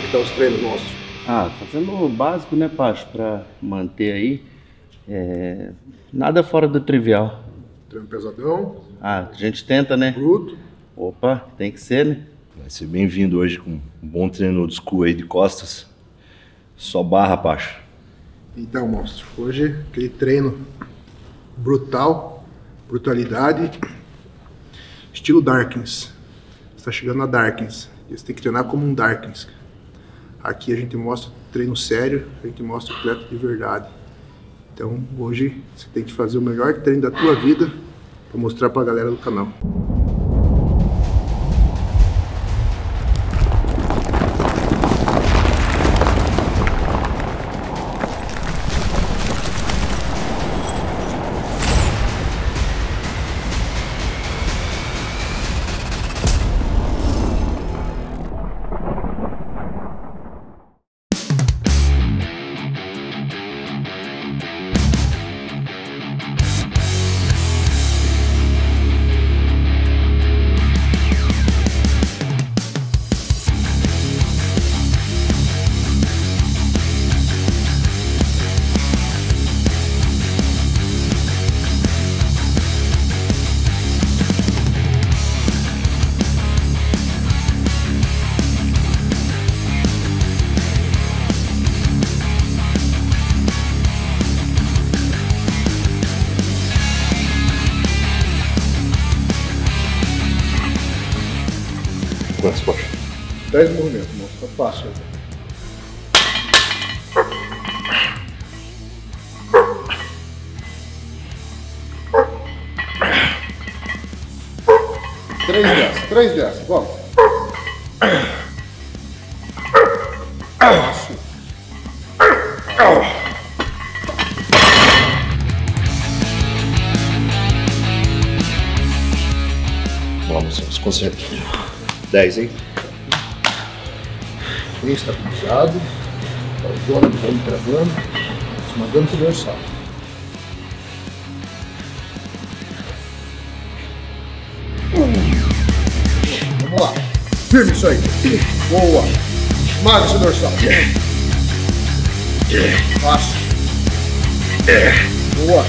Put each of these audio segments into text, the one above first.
estão os treinos, monstro? Fazendo o básico, né, Pacho, pra manter aí. Nada fora do trivial. Treino pesadão. A gente tenta, né? Bruto. Opa, tem que ser, né? Vai ser bem-vindo hoje com um bom treino old school aí de costas. Só barra, Pacho. Então, monstro, hoje aquele treino brutal, brutalidade, estilo Darkness. Você tá chegando na Darkness e você tem que treinar como um Darkness. Aqui a gente mostra treino sério, a gente mostra atleta de verdade. Então hoje você tem que fazer o melhor treino da tua vida para mostrar pra galera do canal. Quantos, Pacho? 10 movimentos, monstro, tá fácil. Três dessas, vamos. Fácil. Vamos, se concentra. 10, hein? Bem estabilizado. Zona do vamos travando. Esmagando o dorsal. Vamos lá. Firme isso aí. Boa. Esmaga esse dorsal. Fácil. Boa.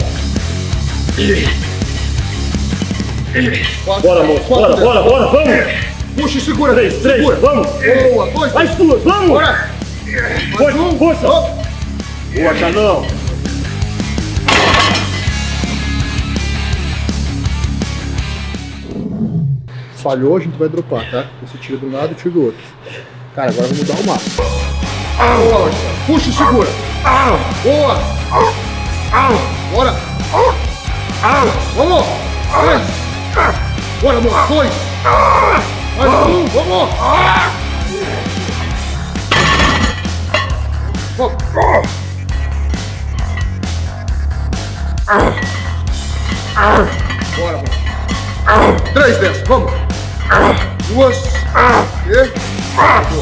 Bora, moço, bora, vamos! Puxa e segura. 3, segura. vamos! Boa, dois. Mais duas, vamos! Bora. Mais um. Força! Ó. Boa, Canão! Falhou, a gente vai dropar, tá? Você tira de um lado e tira do outro. Cara, agora vamos mudar o mapa. Boa, Marcelo. Puxa e segura. Boa. Bora. Vamos. 3. Bora, amor. 2. Mais um. Vamos. Bora, amor. 3 dessas. Vamos. 2. E 4.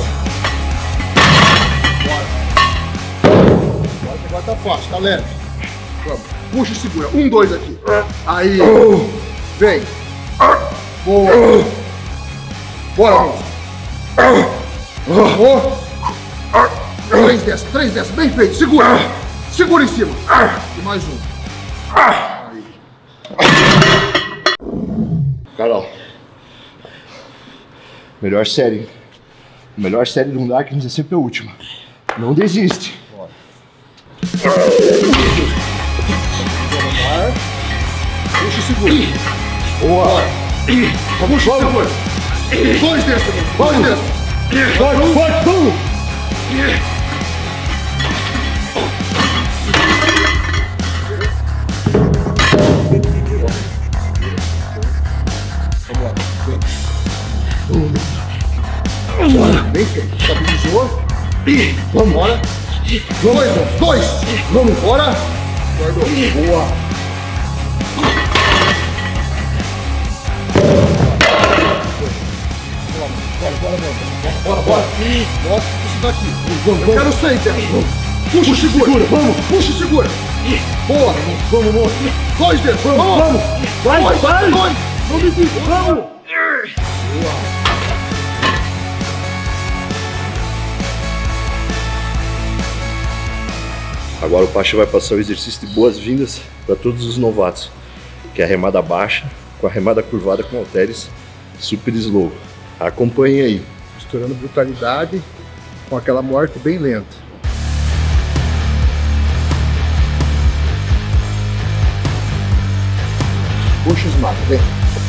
Agora tá fácil, tá leve. Vamos. Puxa e segura. 1, 2 aqui. Aí. Vem. Boa. Bora, amor. 3 dessas. Bem feito. Segura. Segura em cima. E mais um. Aí. Carol. Melhor série. Melhor série de um Darkness é sempre a última. Não desiste. Bora. Puxa e segura. Boa. Puxa e segura. 2 dessas. 2 dessas. Forte, vamos! Vamos lá. Bem feito. Estabilizou. Vamos embora. 2. Vamos embora. Guardou. Boa. Bora. Mostra isso daqui. Eu quero sair, Puxa e segura. Vamos. Puxa e segura. Boa. Vamos, moço. 2 dedos. Vamos. Vai. Não me fica. Vamos. Boa. Agora o Pacha vai passar o exercício de boas-vindas para todos os novatos, que é a remada baixa com a remada curvada com halteres super slow. Acompanhe aí. Misturando brutalidade com aquela morte bem lenta. Puxa os matos, vem.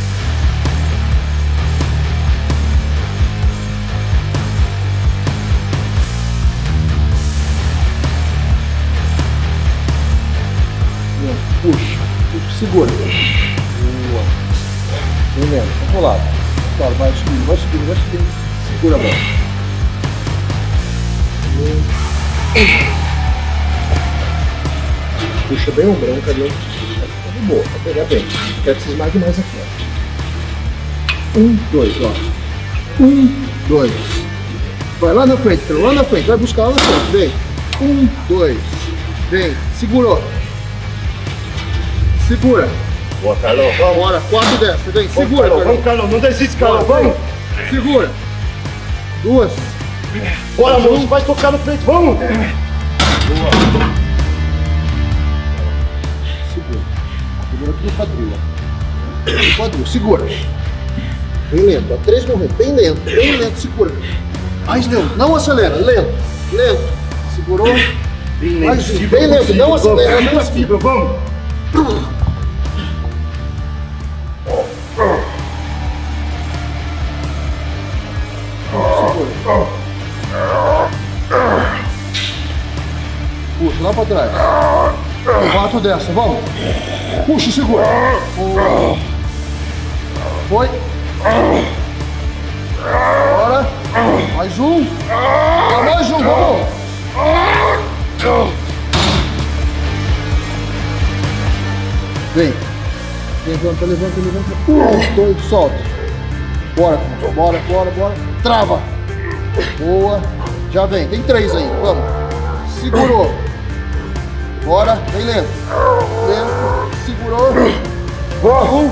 Puxa, segura. Boa. Vem lento, vamos pro lado. Claro, vai subindo, vai subindo, vai subindo. Segura a bola. Puxa bem o ombro, cadê? Vai ficando boa, vai pegar bem. Quero que você esmague mais aqui, ó. 1, 2, ó. 1, 2. Vai lá na frente, cara, lá na frente, vai buscar lá na frente, vem. 1, 2. Vem, segurou. Segura. Boa, Carlão. Vamos, bora. 4 dessa, vem. Segura, Carlão. Vamos, Carlão. Não desiste, Carlão. Vamos. Segura. 2. Bora, moço. Vai tocar no peito. Vamos. Boa. Segura. Segura aqui no quadril, ó. No quadril. Segura. Bem lento. Ó. 3 morrendo. Bem lento. Bem lento. Segura. Mais lento. Não acelera. Lento. Lento. Segurou. Bem lento. Mais bem lento. Não acelera. Não fibra. Vamos. Puxa lá pra trás. 4 dessa, vamos. Puxa e segura. Foi. Bora. Mais um. Mais um, vamos. Vem. Levanta, levanta, levanta. 2, solta. Bora, bora, bora, bora. Trava. Boa. Já vem. Tem 3 aí. Vamos. Segurou. Bora. Vem lento. Lento. Segurou. Bora.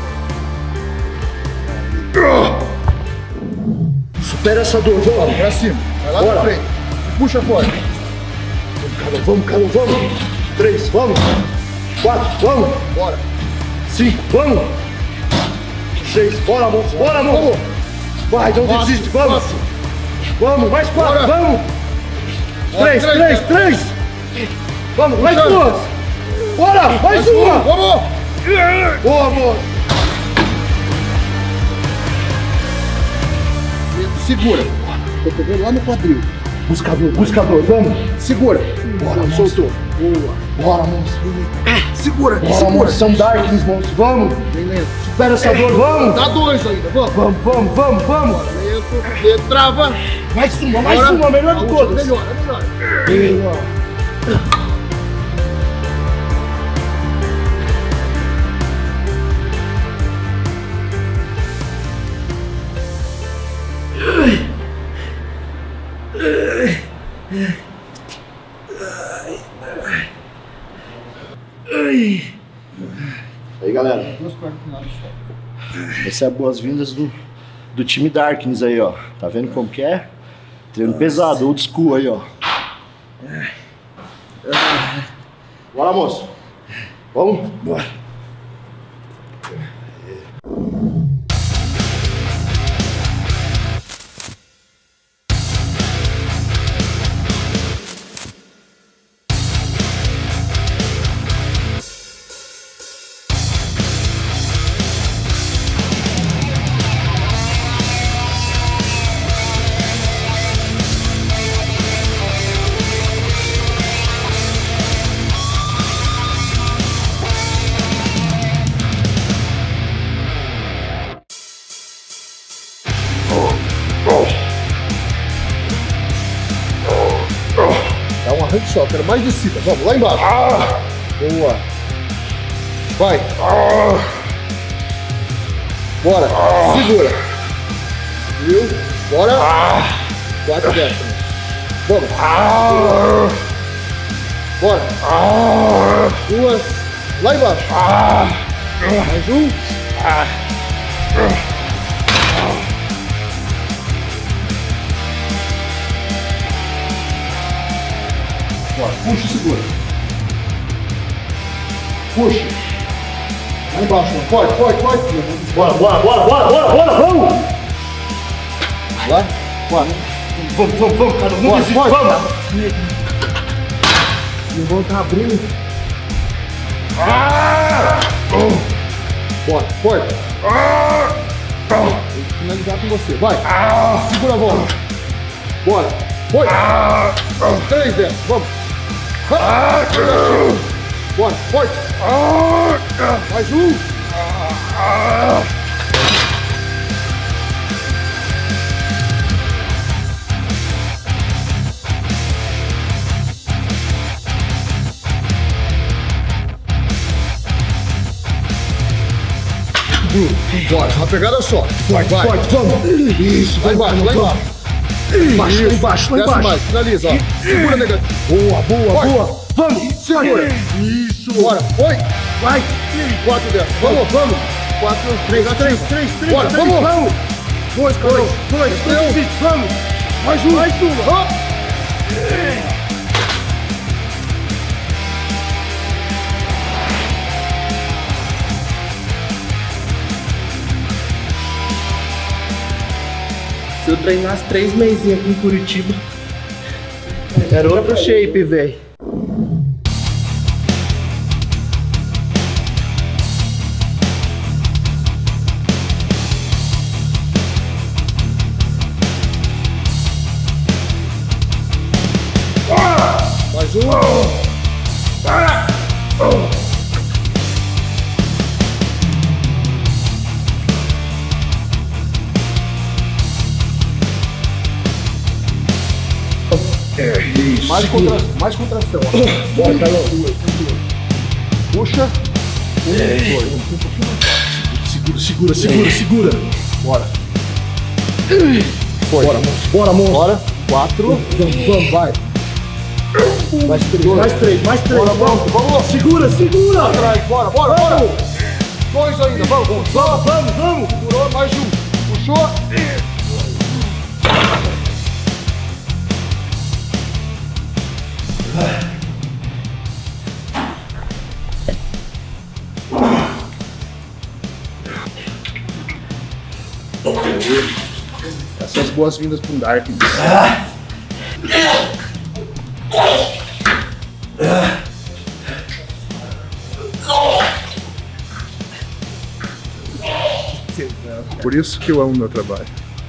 Supera essa dor. Vamos. Pra cima. Vai lá na frente. Puxa forte. Vamos, Carlão. Vamos. 3. Vamos. 4. Vamos. Bora. 5. Vamos. 6. Bora, moço. Bora, moço. Vai, não desiste. Vamos. Vamos. Mais 4. Vamos. 3, 3, 3. Vamos. Mais 2. Bora. Mais uma. Vamos. Boa, moço. Segura. Tô pegando lá no quadril. Buscador, buscador. Vamos. Segura. Bora, soltou. Boa. Bora, monstro. Segura. Bora, Segura. moço. São Darkness, monstro. Vamos. Bem lento. Supera essa dor. Vamos. Dá 2 ainda. Vamos. Vamos, vamos, vamos, vamos. Bora. Lento. Lento. Trava. Mais uma, melhor de todas. Melhor, melhor. Aí, galera. Essa é a boas-vindas do time Darkness aí, ó. Tá vendo como que é? Treino pesado, old school aí, ó. Bora, moço. Vamos? Bora. Dá um arranque só, quero mais descida. Vamos, lá embaixo. Boa. Vai. Bora. Segura. Viu? Bora. 4 dessa. Vamos. Bora. 2. Lá embaixo. Mais um. Bora, puxa e segura. Puxa. Lá embaixo, mano. Pode. Bora, vamos! Lá? Bora. Vamos, cara. Não desiste, vamos! O irmão tá abrindo. Bora, foi! Vou finalizar com você, vai! Segura a bola! Bora! Foi! 3 dentro, vamos! Bora, foi! Mais um! Bora, uma pegada só. Forte, vamos. Isso, lá embaixo. Lá embaixo. Desce mais, finaliza, ó. Segura, negativo. Boa. Vamos, segura. Isso. Bora, foi. Vai. 4 dentro. Vamos. 4, 3. Bora, vamos. 2, vamos. Mais uma. Se eu treinasse 3 mesinhos aqui em Curitiba, era outro shape, velho. Mais um. Isso. Mais contração. Bora, Carlão. Puxa. 1, 2. Segura. Bora. Foi. Bora, monstro. Bora. 4. Vamos, vai. Mais 3. Vamos. Segura. Atrás, bora. 2 ainda, vamos. Segurou, mais um. Puxou. Essas boas-vindas para um Darkness. Por isso que eu amo meu trabalho.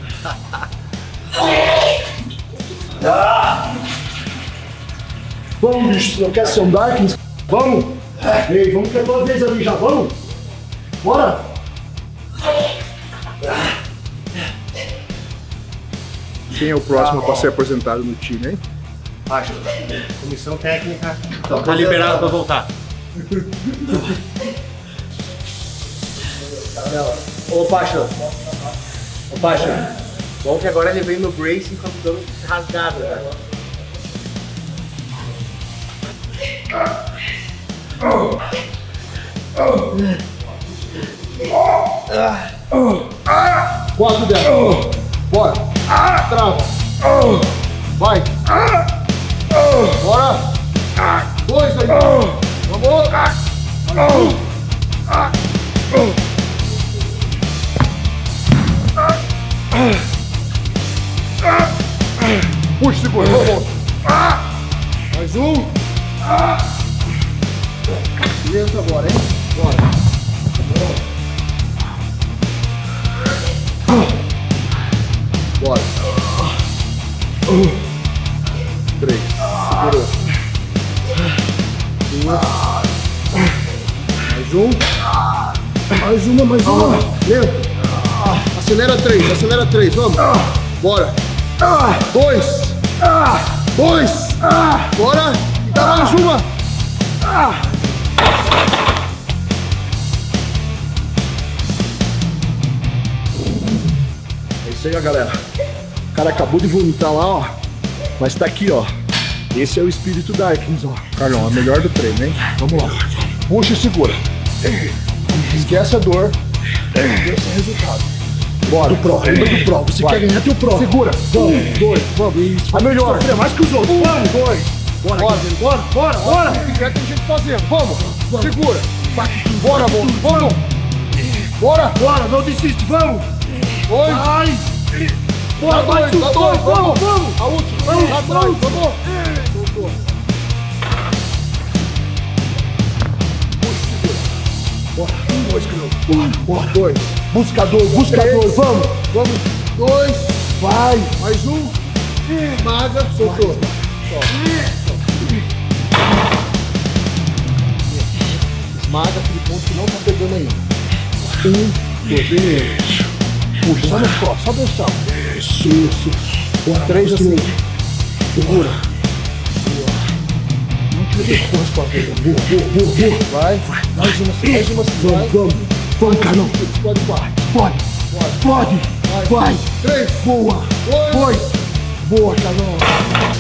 Vamos, bicho, não quer ser um Darkness? Vamos! Ei, vamos ter toda vez ali já, vamos? Bora! Quem é o próximo para ser aposentado no time, hein? Acho. Comissão técnica. Tá liberado para voltar. Ô, Paixão. Bom que agora ele veio no Bracing com o abdômen rasgado, né? Quatro dentro. Bora. Trava. Vai. Bora. 2 aí. Vamos. Puxa, segura. Vamos. Mais um. Beleza agora, hein? Bora. 3. Segurou. 2. Mais uma. Lento. Acelera 3. Vamos. Bora. 2. Bora. E dá mais uma. É isso aí, galera. O cara acabou de vomitar lá, ó. Mas tá aqui, ó. Esse é o espírito Darkness, ó. Carlão, a melhor do treino, hein? Vamos lá. Puxa e segura. Esquece a dor. Esse é o resultado. Bora. Lembra do Pro. Você quer ganhar teu Pro. Segura. 1, 2. Vamos. Isso. A melhor. É mais que os outros. 1, 2. Bora, bora! O que tiver tem gente fazendo. Vamos! Segura! Bora, moço! Vamos! Bora! Não desiste, vamos! Dois! Vai! Bora, mais dois! Vamos! A última! Vamos! Atrás, vamos! Soltou! Bora! Dois, Creu! Bora! Dois! Buscador! Vamos! Dois! Vai! Mais um! Maga! Soltou! Esmaga aquele ponto que não tá pegando ainda. Dois, beleza. Puxa, só no colo, só deixar. Isso. Bora, 3 assim. Segura. Não tira as costas. Boa. Vai. Mais uma. Vamos, Carlão. Pode. Vai. 3. Boa. 2. Boa, Carlão.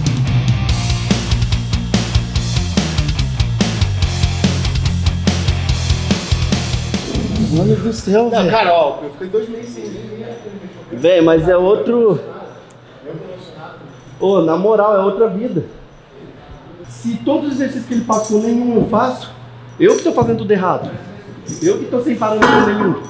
Mano do céu, velho. Cara, ó, eu fiquei 2 meses sem Velho, mas é outro... Ô, na moral, é outra vida. Se todos os exercícios que ele passou, nenhum eu faço, eu que tô fazendo tudo errado. Eu que tô sem parâmetro nenhum.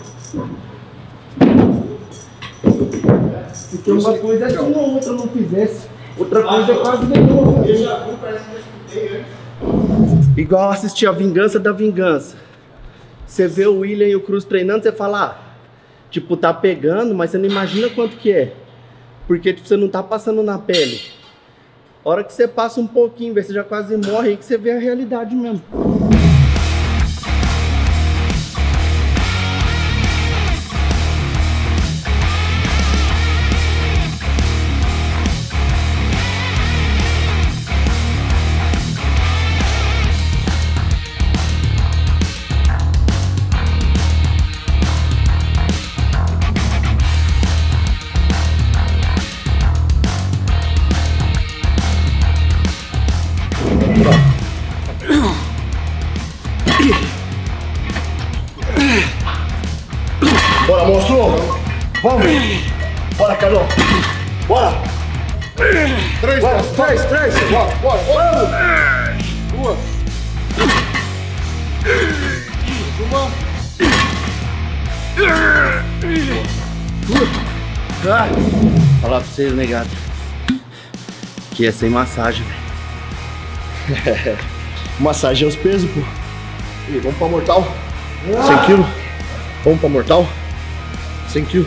Se tem uma coisa é se uma ou outra não fizesse, outra coisa é quase nenhuma. Eu já vi, parece que eu escutei antes. Igual assistir a Vingança da Vingança. Você vê o William e o Cruz treinando, você fala, tipo, tá pegando, mas você não imagina quanto que é. Porque tipo, você não tá passando na pele. A hora que você passa um pouquinho, você já quase morre, aí que você vê a realidade mesmo. Bora, monstro! Vamos! Bora, Carlão! Bora! 3! Bora! Vamos! 2! Uma! Falar pra vocês, negado, que é sem massagem, velho. Massagem aos pesos, pô. E vamos pra mortal? 100 kg? Vamos pra mortal? 100 kg.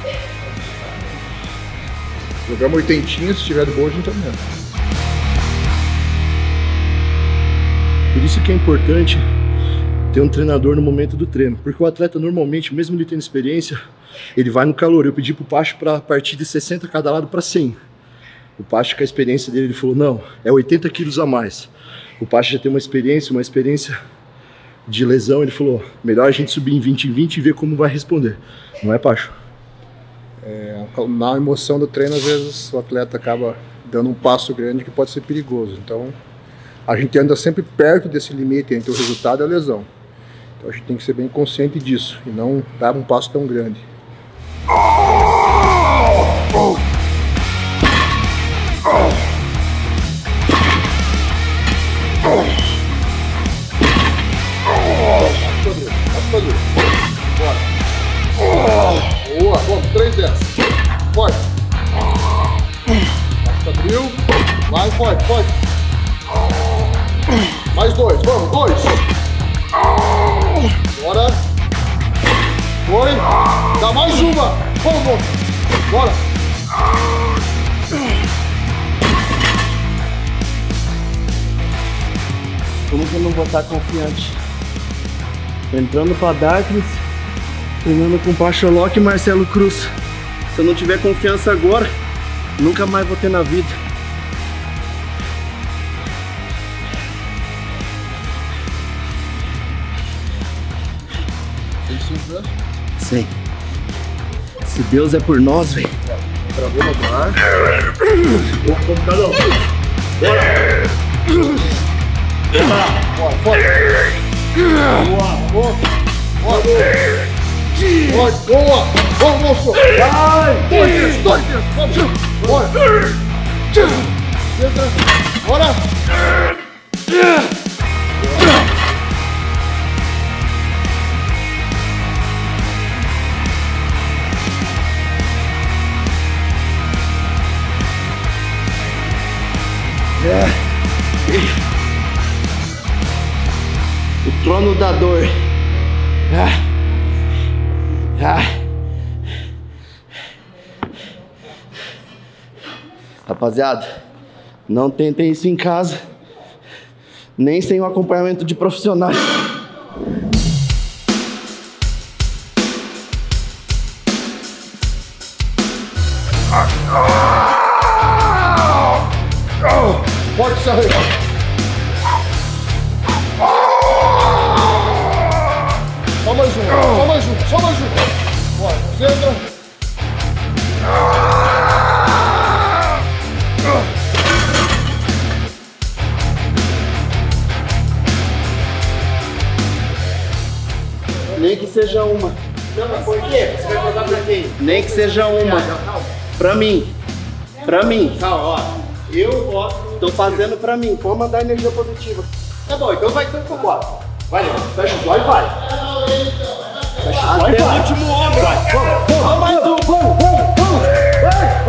Jogamos 80, se tiver de boa, a gente tá mesmo. Por isso que é importante ter um treinador no momento do treino. Porque o atleta normalmente, mesmo ele tendo experiência, ele vai no calor. Eu pedi pro Pacho pra partir de 60 cada lado pra 100. O Pacho, com a experiência dele, ele falou, não, é 80 quilos a mais. O Pacho já tem uma experiência de lesão, ele falou, melhor a gente subir em 20 em 20 e ver como vai responder. Não é, Pacho? Na emoção do treino, às vezes o atleta acaba dando um passo grande que pode ser perigoso. Então, a gente anda sempre perto desse limite entre o resultado e a lesão. Então, a gente tem que ser bem consciente disso e não dar um passo tão grande. Boa, vamos, 3 dessas. Forte. Quadril. Vai, forte. Mais 2, vamos, 2. Bora. Foi. Dá mais uma. Vamos. Bora. Como que eu não vou estar confiante? Entrando pra Darkness, treinando com Pacholock e Marcelo Cruz. Se eu não tiver confiança agora, nunca mais vou ter na vida. Sim. Se Deus é por nós, velho. Travou no ar. Boa! Vamos, moço! Vai! 2 terços! Vamos! Bora! Bora! O trono da dor. Rapaziada, não tentem isso em casa, nem sem o acompanhamento de profissionais. Pode se arregar. Só mais um, só mais um, só mais um. Bora, senta. Nem que seja uma. Não, mas por quê? Você vai jogar pra quem? Nem que seja uma. Pra mim. Pra mim. Calma, ó. Eu gosto. Tô fazendo pra mim. Pode mandar energia positiva. Tá bom, então vai, então bora. Vai, Leandro. Fecha os olhos e vai. Fecha os olhos e vai. Até o último homem. Vai. Vamos, mais um. Vamos. Vai.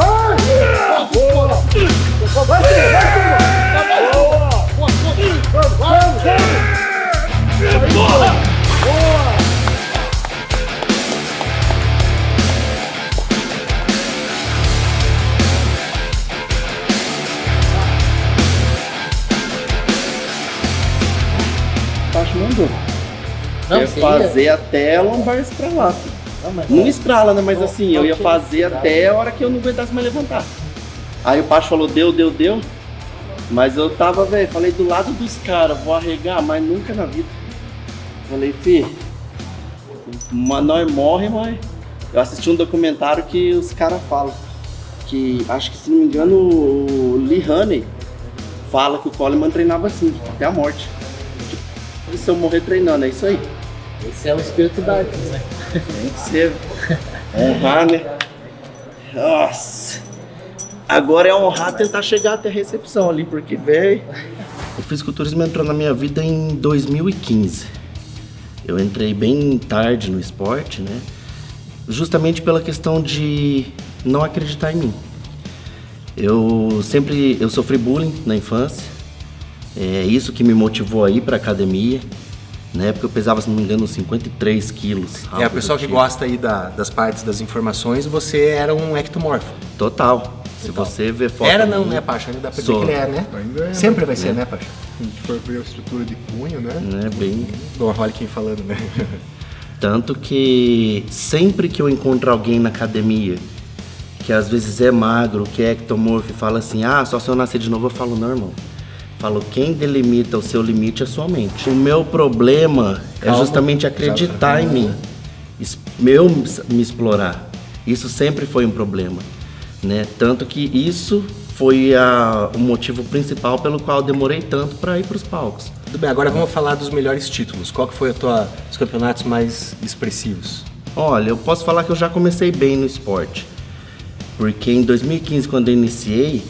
Pacho mandou. Quer fazer até a lombar estralar. Não estrala, né? Mas assim, eu ia fazer até a hora que eu não aguentasse mais levantar. Aí o Pacho falou, deu. Mas eu tava, velho, falei do lado dos caras, vou arregar, mas nunca na vida. Falei, fi, nós morre, mas... Eu assisti um documentário que os caras falam que, acho que se não me engano, o Lee Haney fala que o Coleman treinava assim, até a morte. E se eu morrer treinando, é isso aí. Esse é o espírito Dark, né? Tem que ser. Honrar, né? Nossa. Agora é honrar tentar chegar até a recepção ali, porque, velho... O fisiculturismo entrou na minha vida em 2015. Eu entrei bem tarde no esporte, né? Justamente pela questão de não acreditar em mim. Eu sofri bullying na infância. É isso que me motivou a ir pra academia. Na época eu pesava, se não me engano, 53 quilos. É, o pessoal que gosta aí das partes das informações, você era um ectomorfo. Total. Se você ver foto... Era não, né, Pacho? Ainda dá pra dizer que ele é, né? Ainda é. Sempre vai ser, né, Pacho? Se a gente for ver a estrutura de punho, né? Né, bem... Bom, olha quem falando, né? Tanto que sempre que eu encontro alguém na academia que às vezes é magro, que é ectomorfo e fala assim, ah, só se eu nascer de novo, eu falo, não, irmão. Falo, quem delimita o seu limite é sua mente. O meu problema é justamente acreditar em mim. Eu me explorar. Isso sempre foi um problema, né? Tanto que isso foi o motivo principal pelo qual eu demorei tanto para ir para os palcos. Tudo bem, agora vamos falar dos melhores títulos. Qual que foi os campeonatos mais expressivos? Olha, eu posso falar que eu já comecei bem no esporte. Porque em 2015, quando eu iniciei,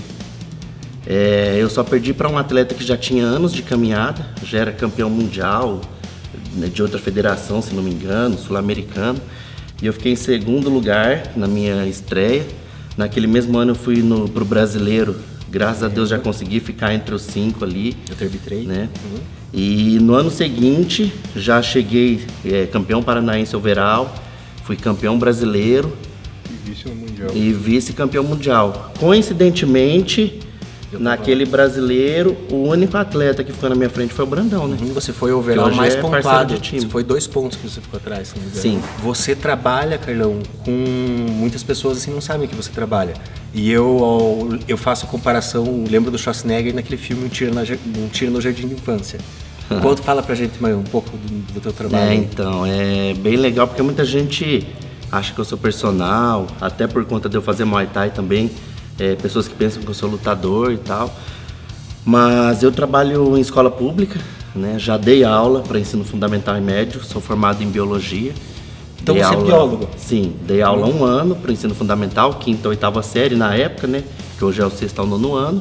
eu só perdi para um atleta que já tinha anos de caminhada, já era campeão mundial, né, de outra federação, se não me engano, sul-americano. E eu fiquei em segundo lugar na minha estreia. Naquele mesmo ano eu fui pro brasileiro. Graças a Deus já consegui ficar entre os 5 ali. Eu arbitrei. Né? E no ano seguinte já cheguei campeão paranaense overall, fui campeão brasileiro E vice no Mundial. e vice-campeão mundial. Coincidentemente, naquele brasileiro, o único atleta que ficou na minha frente foi o Brandão, né? Você foi o overall Que hoje mais é parceiro pontuado. de time. Foi 2 pontos que você ficou atrás, se não me engano. Sim. Você trabalha, Carlão, com muitas pessoas assim não sabem que você trabalha. E eu faço a comparação, lembro do Schwarzenegger naquele filme Um Tiro no Jardim de Infância. Fala pra gente mais um pouco do teu trabalho. Então, é bem legal porque muita gente acha que eu sou personal, até por conta de eu fazer Muay Thai também, pessoas que pensam que eu sou lutador e tal. Mas eu trabalho em escola pública, né? Já dei aula para ensino fundamental e médio, sou formado em biologia. Então Dei você é aula, biólogo? Sim, dei aula 1 ano para o ensino fundamental, 5ª ou 8ª série na época, né? Que hoje é o 6º ao 9º ano.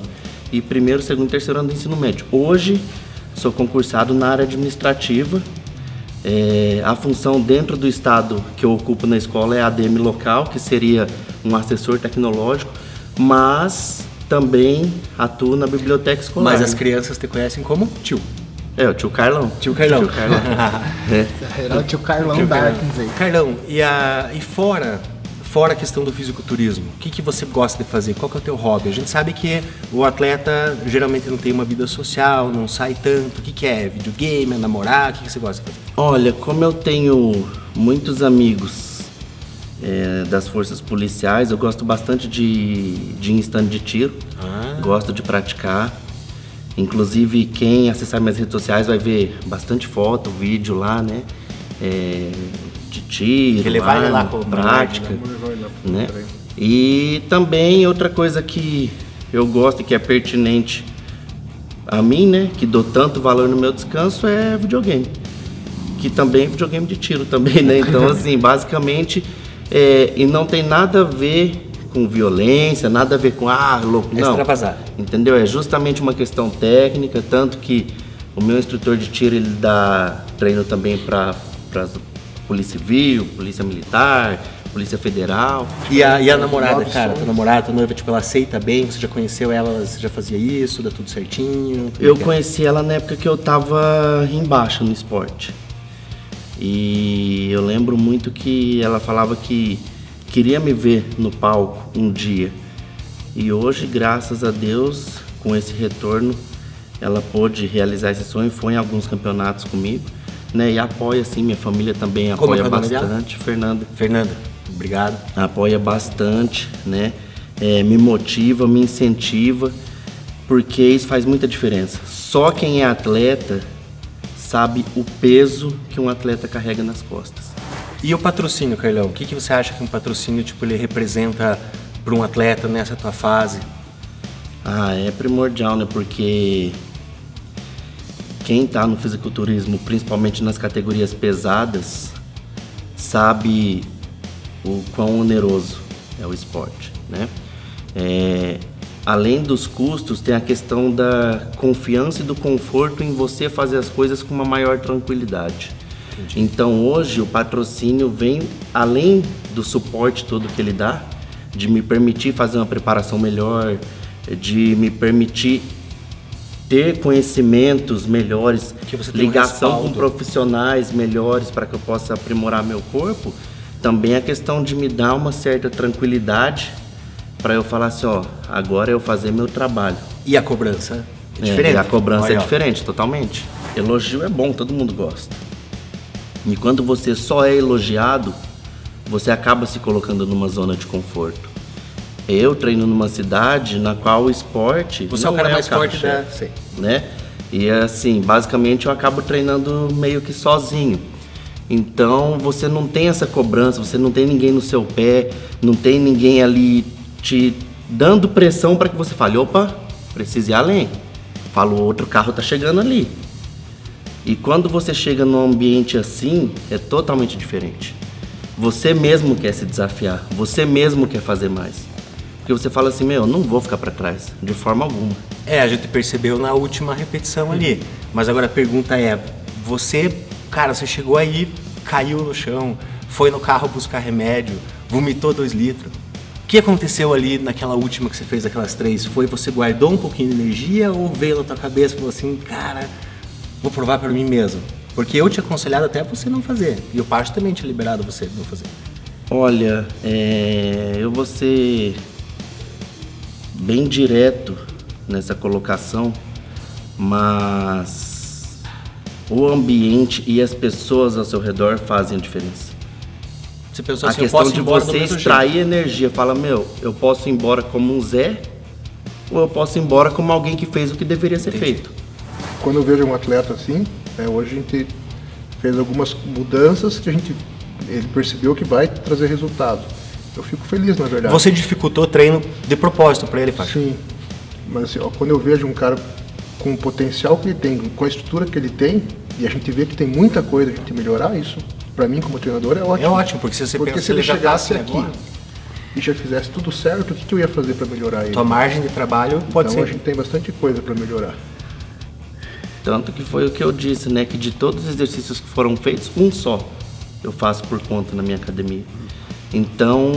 e primeiro, segundo e terceiro ano do ensino médio. Hoje, sou concursado na área administrativa. A função dentro do estado que eu ocupo na escola é ADM local, que seria um assessor tecnológico, mas também atuo na biblioteca escolar. Mas as crianças te conhecem como tio. O tio Carlão. Tio Carlão. Era o tio Carlão Darkins aí. Carlão, e fora a questão do fisiculturismo, o que você gosta de fazer? Qual que é o teu hobby? A gente sabe que o atleta geralmente não tem uma vida social, não sai tanto. O que é? Videogame, namorar? O que você gosta de fazer? Olha, como eu tenho muitos amigos das forças policiais, eu gosto bastante de ir em stand de tiro. Gosto de praticar. Inclusive, quem acessar minhas redes sociais vai ver bastante foto, vídeo lá, né? De tiro, ele vai lá com prática, né? E também outra coisa que eu gosto e que é pertinente a mim, né? Que dou tanto valor no meu descanso é videogame. Que também é videogame de tiro também, né? Então, assim, basicamente, e não tem nada a ver com violência, nada a ver com, louco, não. Extravasar. Entendeu? É justamente uma questão técnica, tanto que o meu instrutor de tiro, ele dá treino também para Polícia Civil, Polícia Militar, Polícia Federal. E a namorada, cara, tua namorada, tua noiva, tipo, ela aceita bem? Você já conheceu ela, você já fazia isso, dá tudo certinho? Eu conheci ela na época que eu tava embaixo no esporte. E eu lembro muito que ela falava que queria me ver no palco um dia. E hoje, graças a Deus, com esse retorno, ela pôde realizar esse sonho, foi em alguns campeonatos comigo, né? E apoia, sim, minha família também apoia bastante. Fernanda, obrigado. Apoia bastante, né? Me motiva, me incentiva, porque isso faz muita diferença. Só quem é atleta sabe o peso que um atleta carrega nas costas. E o patrocínio, Carlão? O que você acha que um patrocínio, tipo, ele representa para um atleta nessa tua fase? É primordial, né? Porque quem tá no fisiculturismo, principalmente nas categorias pesadas, sabe o quão oneroso é o esporte, né? Além dos custos, tem a questão da confiança e do conforto em você fazer as coisas com uma maior tranquilidade. Entendi. Então hoje o patrocínio vem, além do suporte todo que ele dá, de me permitir fazer uma preparação melhor, de me permitir ter conhecimentos melhores, ligação com profissionais melhores para que eu possa aprimorar meu corpo. Também a questão de me dar uma certa tranquilidade para eu falar assim, agora eu fazer meu trabalho. E a cobrança é diferente? A cobrança é diferente, totalmente. Elogio é bom, todo mundo gosta. E quando você só é elogiado, você acaba se colocando numa zona de conforto. Eu treino numa cidade na qual o esporte... Você é o cara mais forte da... né? E assim, basicamente eu acabo treinando meio que sozinho. Então você não tem essa cobrança, você não tem ninguém no seu pé, não tem ninguém ali te dando pressão para que você fale, opa, precisa ir além. Fala, o outro carro tá chegando ali. E quando você chega num ambiente assim, é totalmente diferente. Você mesmo quer se desafiar, você mesmo quer fazer mais. Porque você fala assim, não vou ficar para trás, de forma alguma. A gente percebeu na última repetição ali. Mas agora a pergunta é, você chegou aí, caiu no chão, foi no carro buscar remédio, vomitou 2 litros. O que aconteceu ali naquela última que você fez, aquelas 3? Foi você guardou um pouquinho de energia ou veio na tua cabeça e falou assim, vou provar para mim mesmo? Porque eu te aconselhado até você não fazer. E o Pacho também tinha liberado você de não fazer. Olha, eu vou ser bem direto nessa colocação, mas o ambiente e as pessoas ao seu redor fazem a diferença. Você pensou a assim, questão eu posso de ir embora você extrair energia, fala, eu posso ir embora como um Zé, ou eu posso ir embora como alguém que fez o que deveria ser feito. Quando eu vejo um atleta assim, hoje a gente fez algumas mudanças que ele percebeu que vai trazer resultado. Eu fico feliz, na verdade. Você dificultou o treino de propósito para ele, Pacho? Sim, mas assim, quando eu vejo um cara com o potencial que ele tem, com a estrutura que ele tem, e a gente vê que tem muita coisa a gente melhorar, isso para mim como treinador é ótimo. É ótimo, porque se você pensa se ele já chegasse tá aqui agora. e já fizesse tudo certo, o que eu ia fazer para melhorar ele? Tua margem de trabalho pode Então a ser. gente tem bastante coisa para melhorar. Tanto que foi o que eu disse, né? Que de todos os exercícios que foram feitos, um só eu faço por conta na minha academia. Então,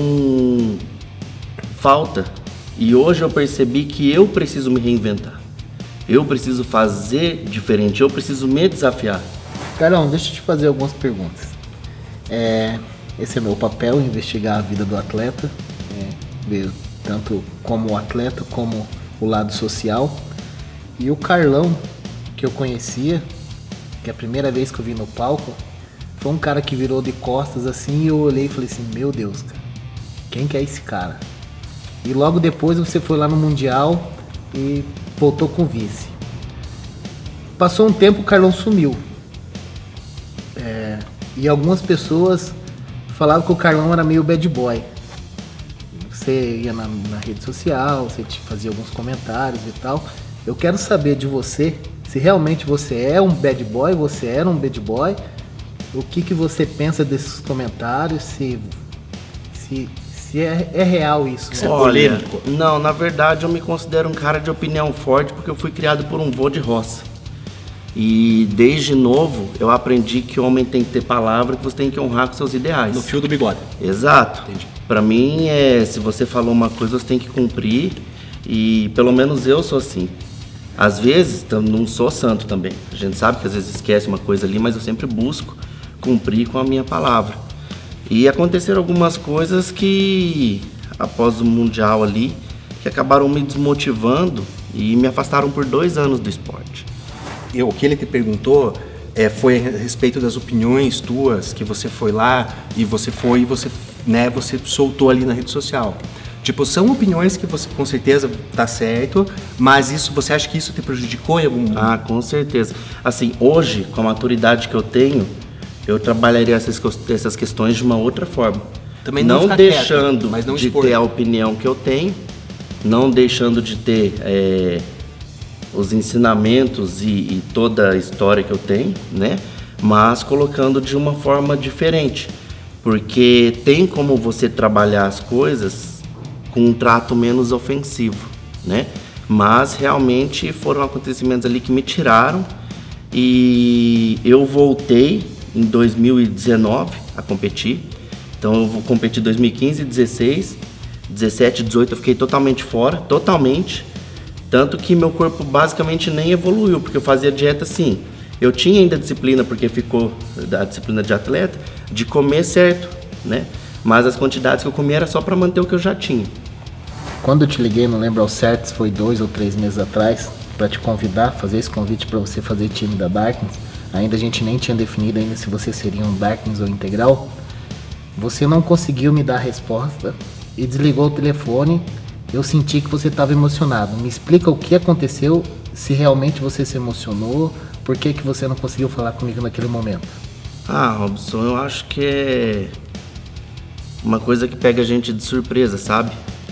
falta. E hoje eu percebi que eu preciso me reinventar. Eu preciso fazer diferente, eu preciso me desafiar. Carlão, deixa eu te fazer algumas perguntas. Esse é meu papel, investigar a vida do atleta, ver tanto como o atleta como o lado social. E o Carlão, que eu conhecia, que a primeira vez que eu vi no palco, foi um cara que virou de costas assim, e eu olhei e falei assim, meu Deus, cara, quem que é esse cara? E logo depois você foi lá no Mundial e voltou com vice. Passou um tempo, o Carlão sumiu. E algumas pessoas falavam que o Carlão era meio bad boy. Você ia na rede social, você fazia alguns comentários e tal. Eu quero saber de você, se realmente você é um bad boy, você era um bad boy, o que você pensa desses comentários, se é real isso. Né? Olha, não, na verdade eu me considero um cara de opinião forte porque eu fui criado por um vô de roça. E desde novo eu aprendi que o homem tem que ter palavra, que você tem que honrar com seus ideais. No fio do bigode. Exato. Entendi. Pra mim, se você falou uma coisa, você tem que cumprir. E pelo menos eu sou assim. Às vezes, não sou santo também. A gente sabe que às vezes esquece uma coisa ali, mas eu sempre busco cumprir com a minha palavra. E aconteceram algumas coisas que, após o Mundial ali, que acabaram me desmotivando e me afastaram por 2 anos do esporte. O que ele te perguntou foi a respeito das opiniões tuas, que você foi lá e você soltou ali na rede social. Tipo, são opiniões que você com certeza tá certo, mas você acha que isso te prejudicou em algum momento? Ah, com certeza. Assim, hoje, com a maturidade que eu tenho, eu trabalharia essas questões de uma outra forma. Também não deixando quieto, mas não de expor. ter a opinião que eu tenho, não deixando de ter os ensinamentos e toda a história que eu tenho, né? Mas colocando de uma forma diferente, porque tem como você trabalhar as coisas com um trato menos ofensivo, né? Mas realmente foram acontecimentos ali que me tiraram e eu voltei em 2019 a competir. Então eu vou competir em 2015, 16, 17, 18 eu fiquei totalmente fora, totalmente. Tanto que meu corpo basicamente nem evoluiu, porque eu fazia dieta assim. Eu tinha ainda disciplina, porque ficou da disciplina de atleta, de comer certo, né? Mas as quantidades que eu comia era só para manter o que eu já tinha. Quando eu te liguei, não lembro ao certo se foi 2 ou 3 meses atrás, para te convidar, fazer esse convite para você fazer time da Darkness, ainda a gente nem tinha definido ainda se você seria um Darkness ou integral, você não conseguiu me dar a resposta e desligou o telefone. Eu senti que você estava emocionado. Me explica o que aconteceu, se realmente você se emocionou, por que você não conseguiu falar comigo naquele momento? Ah, Robson, eu acho que é uma coisa que pega a gente de surpresa, sabe?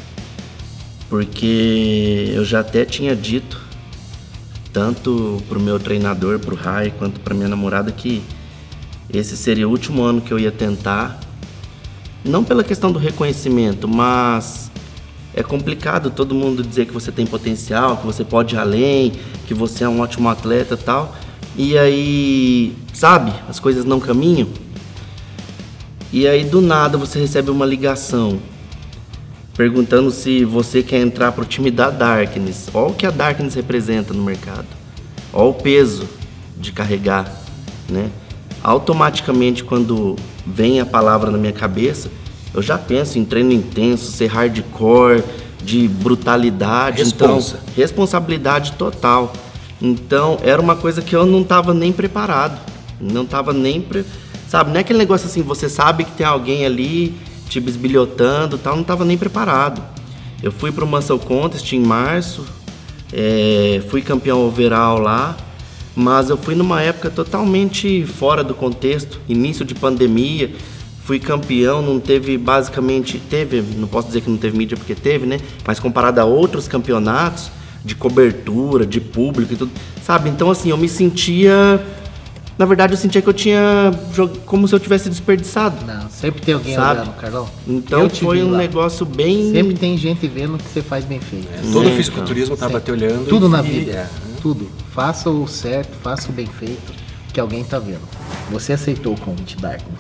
Porque eu já até tinha dito, tanto pro meu treinador, pro Rai, quanto pra minha namorada, que esse seria o último ano que eu ia tentar. Não pela questão do reconhecimento, mas é complicado todo mundo dizer que você tem potencial, que você pode ir além, que você é um ótimo atleta e tal. E aí, sabe, as coisas não caminham. E aí do nada você recebe uma ligação perguntando se você quer entrar pro time da Darkness. Olha o que a Darkness representa no mercado. Olha o peso de carregar, né? Automaticamente quando vem a palavra na minha cabeça, eu já penso em treino intenso, ser hardcore, de brutalidade. Responsa. Então, responsabilidade total. Então, era uma coisa que eu não estava nem preparado. Não estava nem... Sabe, não é aquele negócio assim, você sabe que tem alguém ali te bisbilhotando e tal, não estava nem preparado. Eu fui pro Muscle Contest em março, fui campeão overall lá, mas eu fui numa época totalmente fora do contexto, início de pandemia, fui campeão, não teve basicamente, não posso dizer que não teve mídia porque teve, né? Mas comparado a outros campeonatos, de cobertura, de público e tudo, sabe? Então assim, eu me sentia na verdade eu sentia que eu tinha como se eu tivesse desperdiçado. Não, sempre tem alguém Sabe? olhando, Carlão. Então Eu te foi vi um lá. negócio bem... Sempre tem gente vendo que você faz bem feito. Todo Sim, fisiculturismo tava te olhando. Tudo e- na vida. é. Tudo. Faça o certo, faça o bem feito, que alguém tá vendo. Você aceitou o convite Darkness.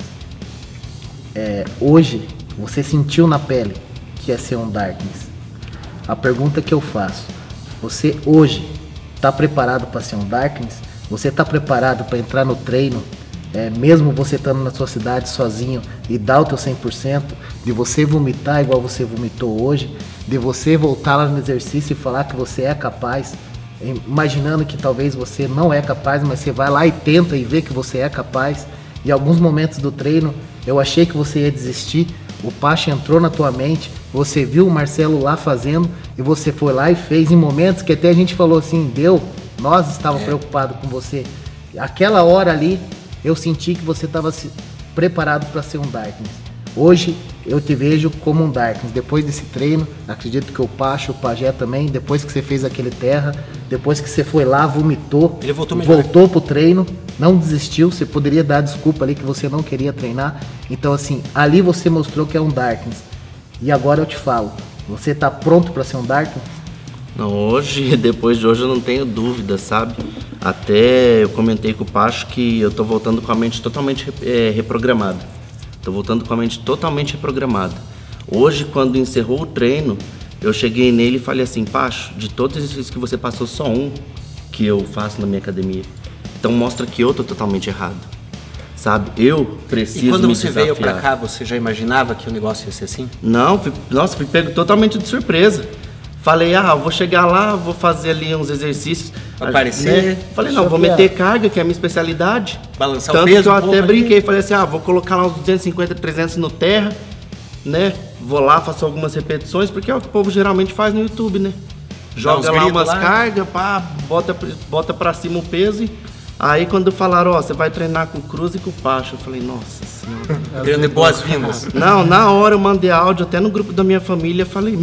Hoje, você sentiu na pele que é ser um Darkness. A pergunta que eu faço, você hoje tá preparado para ser um Darkness? Você tá preparado para entrar no treino, mesmo você estando na sua cidade sozinho e dar o teu 100%, de você vomitar igual você vomitou hoje, de você voltar lá no exercício e falar que você é capaz, imaginando que talvez você não é capaz, mas você vai lá e tenta e vê que você é capaz. Em alguns momentos do treino, eu achei que você ia desistir, o Pacho entrou na tua mente, você viu o Marcelo lá fazendo e você foi lá e fez em momentos que até a gente falou assim, nós estávamos preocupados com você. Aquela hora ali, eu senti que você estava preparado para ser um Darkness. Hoje, eu te vejo como um Darkness. Depois desse treino, acredito que o Pacho, o Pajé também, depois que você fez aquele terra, depois que você foi lá, vomitou, Ele voltou melhor. voltou pro treino, não desistiu, você poderia dar desculpa ali que você não queria treinar. Então assim, ali você mostrou que é um Darkness. E agora eu te falo, você tá pronto para ser um Darkness? Não, hoje, depois de hoje eu não tenho dúvida, sabe? Até eu comentei com o Pacho que eu tô voltando com a mente totalmente reprogramada. Tô voltando com a mente totalmente reprogramada. Hoje, quando encerrou o treino, eu cheguei nele e falei assim, Pacho, de todos os exercícios que você passou, só um que eu faço na minha academia. Então mostra que eu tô totalmente errado, sabe? Eu preciso E quando me você desafiar. veio pra cá, você já imaginava que o negócio ia ser assim? Não, fui pego totalmente de surpresa. Falei, eu vou chegar lá, vou fazer ali uns exercícios. Aparecer. Né? Falei, não, vou meter carga, que é a minha especialidade. Balançar o Tanto peso que eu um até pouco brinquei, falei assim, vou colocar lá uns 250, 300 no terra, né? Vou lá, faço algumas repetições, porque é o que o povo geralmente faz no YouTube, né? Joga uns lá gritos umas lá. cargas, pá, bota pra cima o peso e... Aí quando falaram, você vai treinar com o Cruz e com o Pacho, eu falei, nossa senhora. Querendo boas-vindas. Não, na hora eu mandei áudio até no grupo da minha família, falei,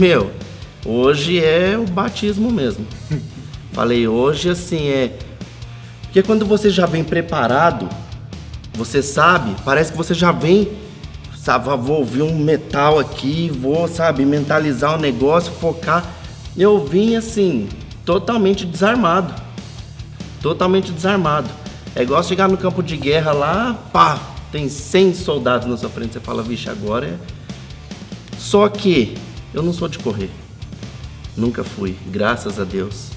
hoje é o batismo mesmo. Falei, hoje assim porque quando você já vem preparado, você sabe, parece que você já vem, sabe, vou ouvir um metal aqui, vou, sabe, mentalizar o negócio, focar. Eu vim assim, totalmente desarmado. Totalmente desarmado. É igual chegar no campo de guerra lá, pá, tem 100 soldados na sua frente, você fala, vixe, agora é... Só que eu não sou de correr. Nunca fui, graças a Deus.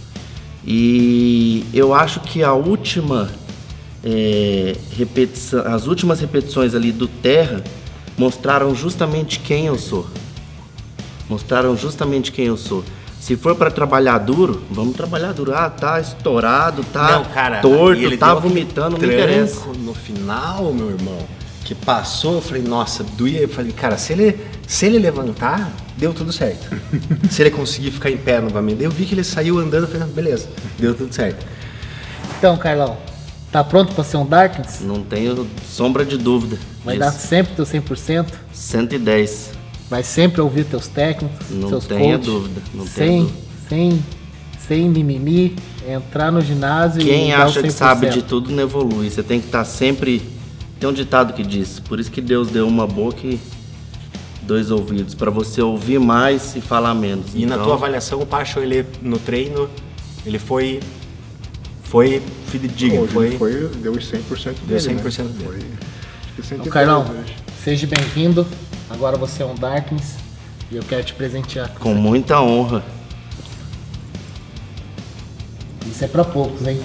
E eu acho que a última repetição, as últimas repetições ali do terra mostraram justamente quem eu sou. Mostraram justamente quem eu sou. Se for para trabalhar duro, vamos trabalhar duro. Tá estourado, tá Não, cara, e torto, ele tá deu aquele vomitando, não interessa. tranco no final, meu irmão, que passou, eu falei, nossa, doía. Eu falei, cara, se ele levantar, deu tudo certo. Se ele conseguir ficar em pé novamente, eu vi que ele saiu andando, eu falei, beleza, deu tudo certo. Então, Carlão, tá pronto para ser um Darkness? Não tenho sombra de dúvida. Vai disso. dar sempre teu 100%? 110. Vai sempre ouvir teus técnicos, Não seus tenha coaches, dúvida, não tenha dúvida. sem mimimi, entrar no ginásio Quem e dar acha o 100%. que sabe de tudo não evolui. Você tem que estar sempre... Tem um ditado que diz, por isso que Deus deu uma boca e 2 ouvidos, para você ouvir mais e falar menos. E na Então, tua avaliação, o Pacho, ele no treino, ele foi fidedigno, Deu os 100% Deu dele, 100% né? dele. Foi, acho que 110 Então, Carlão, hoje. seja bem-vindo. Agora você é um Darkness e eu quero te presentear. com muita honra. Isso é pra poucos, hein?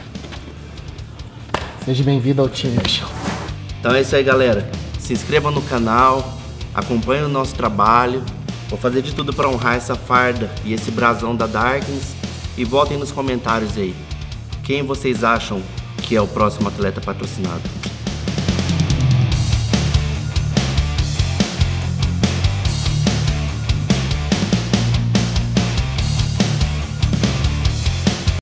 Seja bem-vindo ao time, Michel. Então é isso aí, galera. Se inscreva no canal, acompanhe o nosso trabalho. Vou fazer de tudo para honrar essa farda e esse brasão da Darkness. E votem nos comentários aí. Quem vocês acham que é o próximo atleta patrocinado?